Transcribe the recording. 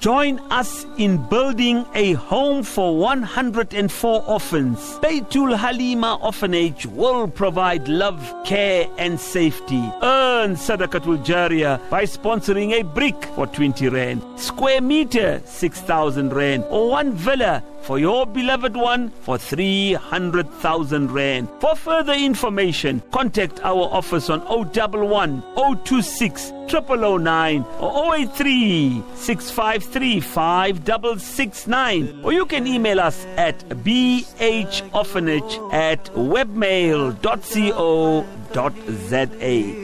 Join us in building a home for 104 orphans. Baitul Haleema Orphanage will provide love, care and safety. Earn Sadaqatul Jariyah by sponsoring a brick for 20 Rand, square meter 6,000 Rand, or one villa for your beloved one for 300,000 Rand. For further information, contact our office on 011 026 0009 or 083 653 5669, or you can email us at bhorphanage@webmail.co.za.